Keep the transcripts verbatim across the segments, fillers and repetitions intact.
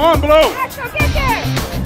on, Blue. Let's go get there.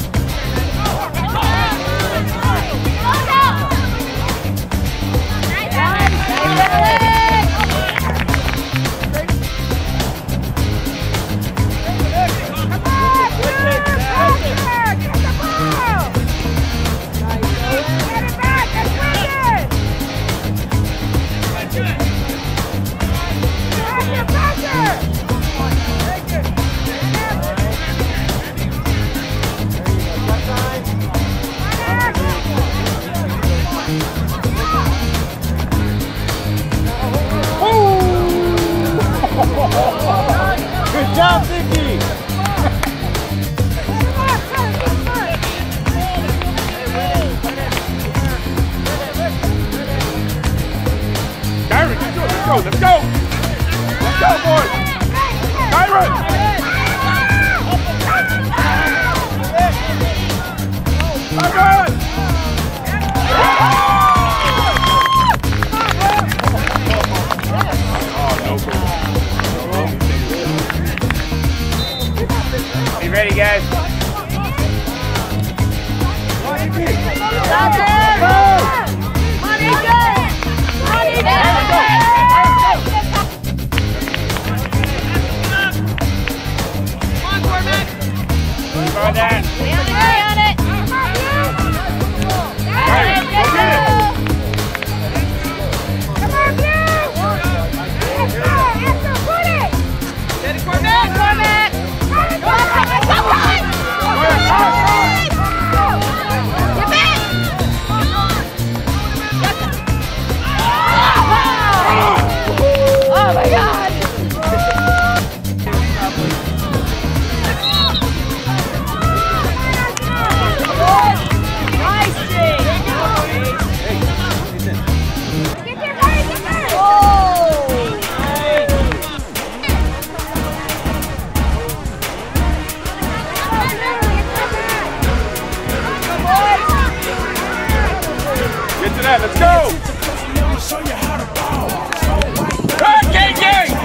Good job, Vicky! Kyron, let's go, let's go, let's go! Let's go, boys! Kyron! Kyron! You ready, guys? Go that. Stay on it. Right, go get it. Come on, Bill. Let's go. Let's go. Put it. Get it, Cormac. Cormac. Go, go, go, go, go. Get back. Oh my God. Get to that, let's go! Hey, K J!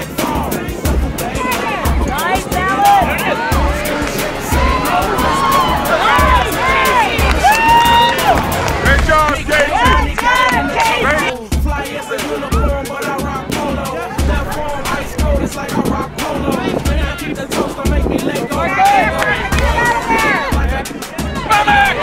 Nice, Alan. Great job, K J! Great. Fly as a unicorn, but I rock polo. Left arm ice cold, it's like I rock polo. Man, I keep the toast to make me let go. Come back!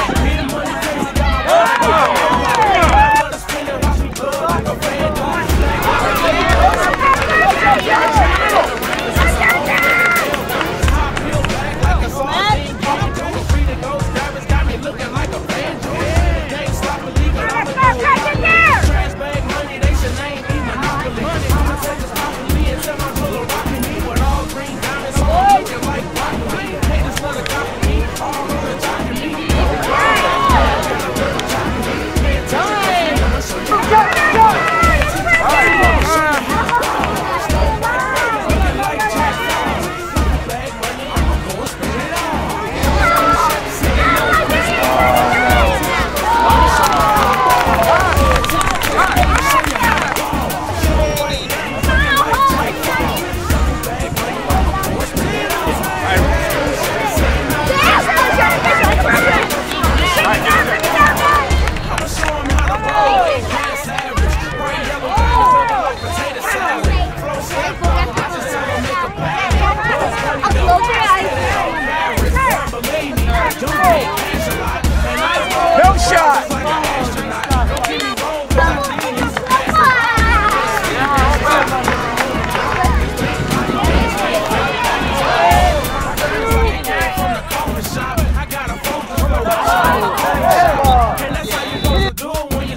No shot!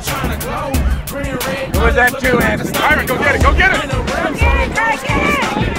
Who was that two, Anderson? Kyron, go get it, go get it! Go get it, go get it.